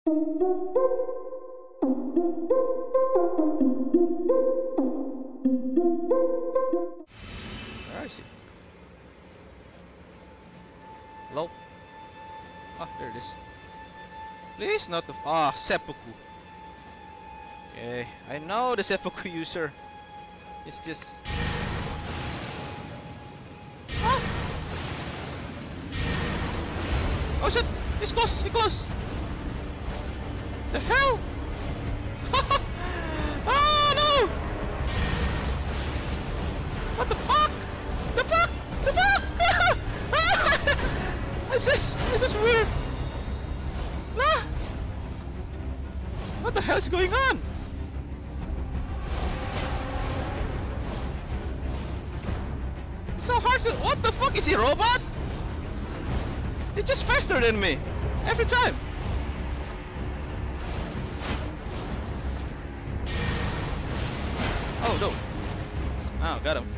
Where is he? Hello? Ah, there it is. Please not the seppuku. Okay, I know the seppuku user. It's just oh shit! He's close! He's close! The hell? Oh no! What the fuck? The fuck? The fuck? This is weird! Nah! What the hell is going on? It's so hard to. What the fuck? Is he a robot? He's just faster than me every time. Oh no! Oh, got him.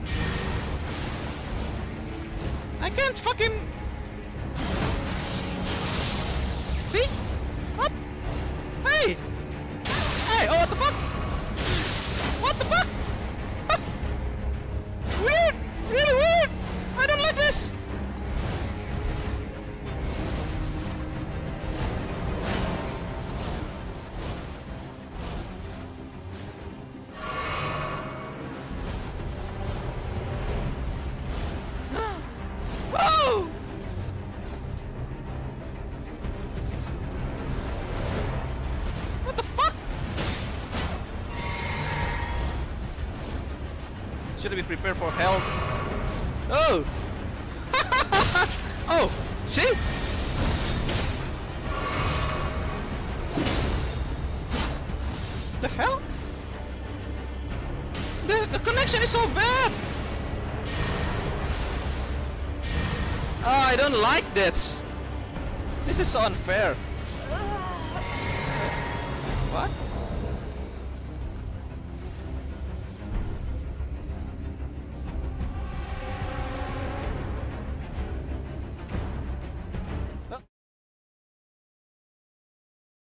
I can't fucking. See? What? Hey! Hey! Oh, what the fuck? What the fuck? Weird! Really weird! I don't like this! Whoa! What the fuck? Should be prepared for hell. Oh! Oh! See? The hell? The connection is so bad! Oh, I don't like this. This is so unfair. What?